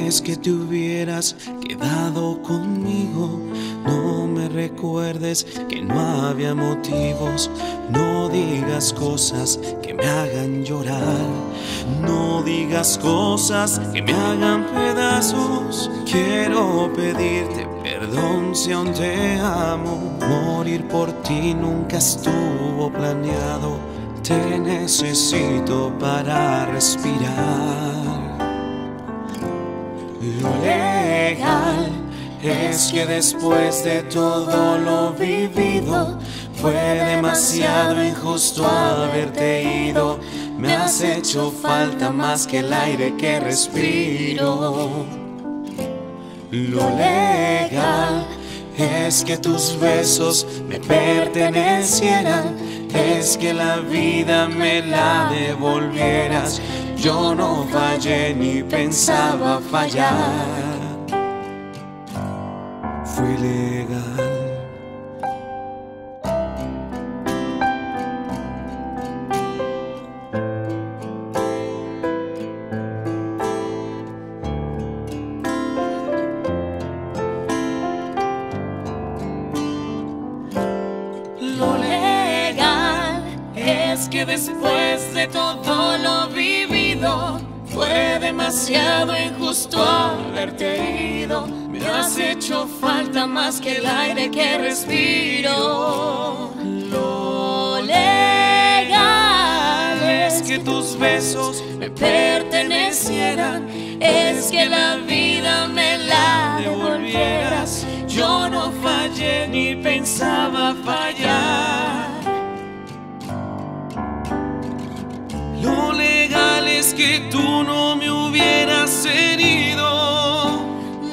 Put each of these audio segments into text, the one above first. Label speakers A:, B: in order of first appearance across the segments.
A: es que te hubieras quedado conmigo. No me recuerdes que no había motivos. No digas cosas que me hagan llorar. No digas cosas que me hagan pedazos. Quiero pedirte perdón si aún te amo. Morir por ti nunca estuvo planeado. Te necesito para respirar. Lo legal es que después de todo lo vivido, fue demasiado injusto haberte ido. Me has hecho falta más que el aire que respiro. Lo legal es que tus besos me pertenecieran, es que la vida me la devolvieras. Yo no fallé ni pensaba fallar. Fue legal.
B: Lo legal es que después de todo lo vivido, fue demasiado injusto haberte ido. Me has hecho falta más que el aire que respiro. Lo legal es que tus besos me pertenecieran, es que la vida me la devolvieras. Yo no fallé ni pensaba fallar.
A: Lo legal es que tú no me hubieras herido.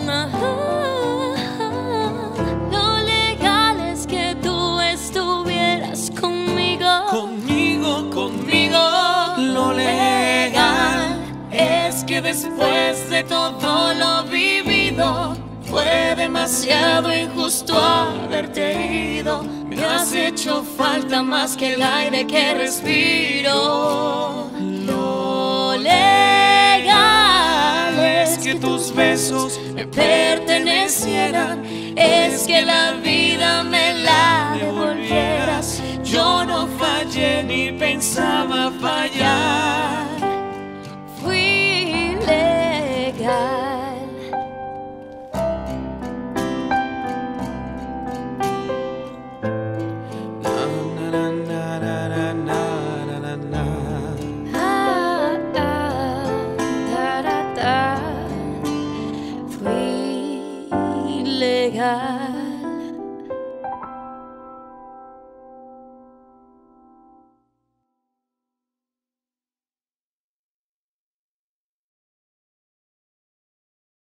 B: Lo legal es que tú estuvieras conmigo.
A: Conmigo.
B: Lo legal es que después de todo lo vivido, fue demasiado injusto haberte ido. Me has hecho falta más que el aire que respiro. Lo legal es que tus besos me pertenecieran, es que la vida me la devolvieras. Yo no fallé ni pensaba fallar.